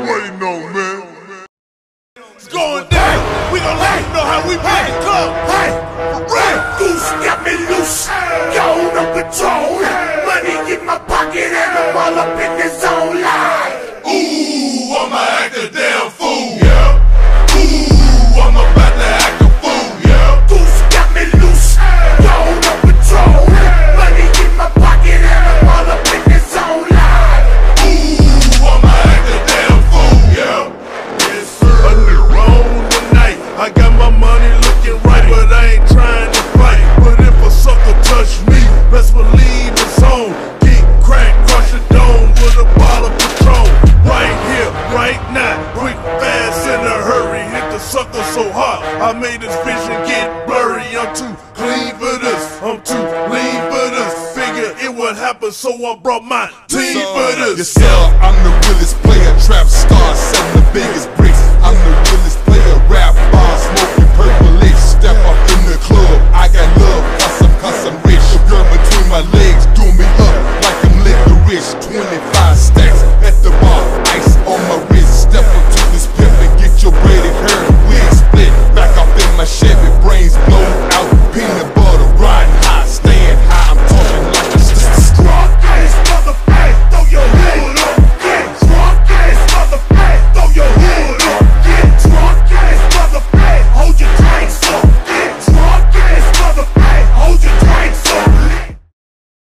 waiting on, man? It's going down. We gon' let you know how we play the club. Hey, Red Goose got me loose. Gone on patrol. Money in my pocket and I'm all up in the zone line. Ooh, I'ma act a damn fool. Yeah. Ooh, I'm about to act a fool. Yeah. Goose got me loose. Gone on patrol. Money in my pocket and I'm all up in the zone line. Ooh, I'ma act a damn fool. Yeah. Yes, sir. A new on tonight. I got my money looking right, but I ain't trying to fight. But if a sucker touch me, best believe it's on. Get cracked, crush a dome with a bottle of Patron. Right here, right now, quick, fast, in a hurry. Hit the sucker so hard, I made his vision get blurry. I'm too clean for this, I'm too lean for this. Figure it would happen, so I brought my team for this. Yes, sir, I'm the realest player, trap star, selling the biggest bricks. I'm the realest player, rap bar, smoking purplish. Step up in the club, I got love, cause I'm rich. A girl between my legs, doing me up like I'm licorice. 25